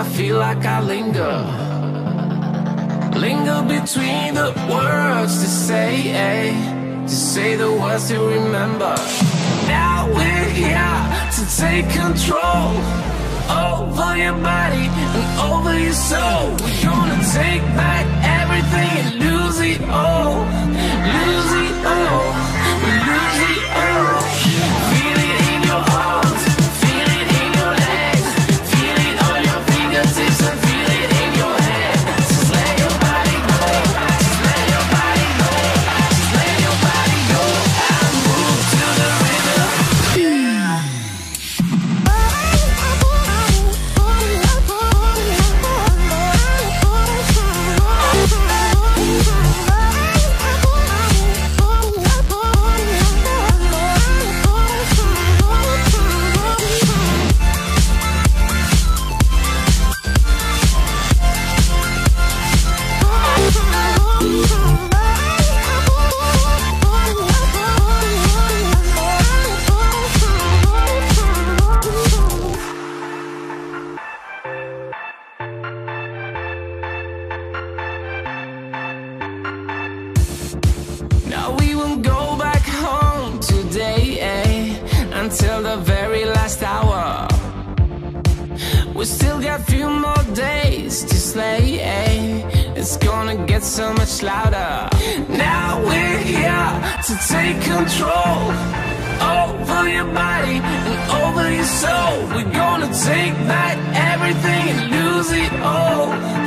I feel like I linger between the words to say the words to remember. Now we're here to take control over your body and over your soul. We're gonna take back everything and lose it all, lose it all, lose it all. Feel it in your arms, feel it in your legs, feel it on your fingertips and feel it in your head. Just let your body go, just let your body go, just let your body go and move to the rhythm. Now we won't go back home today, until the very last hour. We still got few more days to slay, it's gonna get so much louder. Now we're here to take control over your body and over your soul. We're gonna take back everything and lose it all.